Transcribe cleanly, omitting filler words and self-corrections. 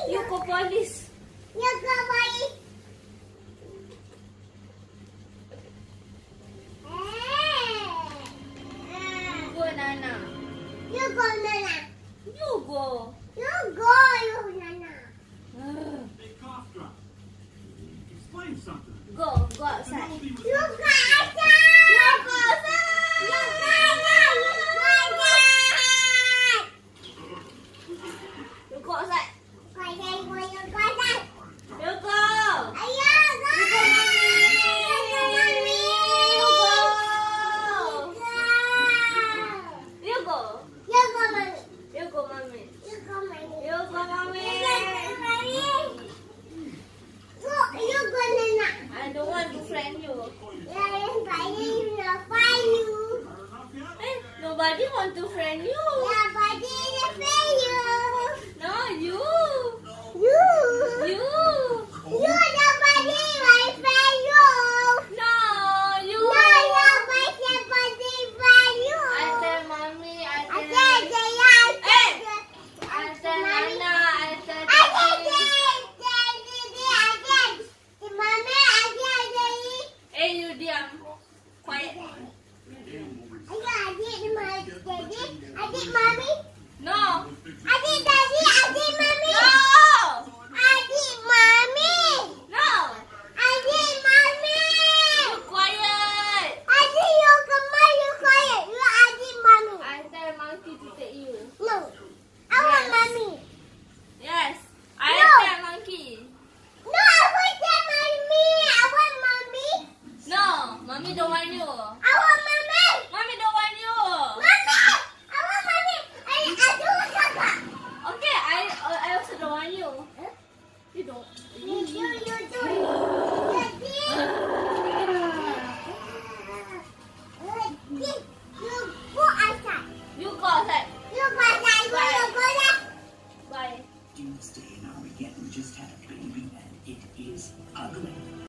You go police. You go police. Go, Nana. You go, Nana. You go. You go, you Nana. Hey, cough drop. Explain something. Go outside.